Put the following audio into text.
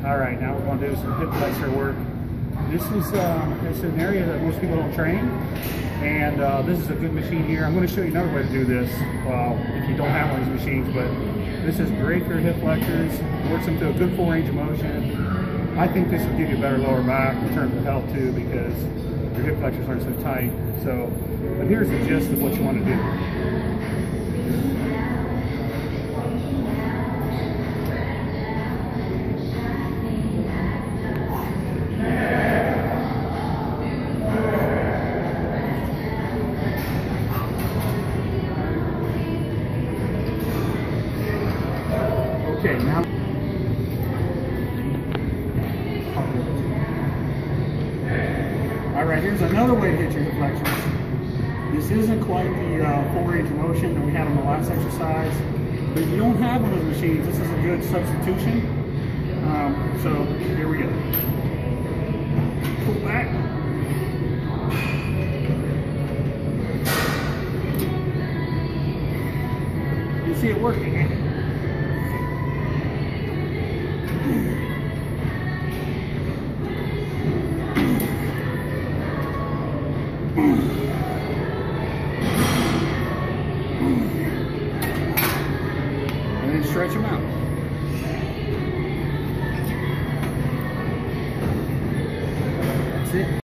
All right, now we're going to do some hip flexor work. This is it's an area that most people don't train, and this is a good machine here. I'm going to show you another way to do this if you don't have one of these machines, but this is great for your hip flexors. Works them to a good full range of motion. I think this will give you a better lower back in terms of health too, because your hip flexors aren't so tight. So, but here's the gist of what you want to do. Okay, now all right, here's another way to hit your hip flexors. This isn't quite the full range of motion that we had on the last exercise, but if you don't have one of those machines, this is a good substitution. So here we go. Pull back. You see it working. And then stretch them out. That's it.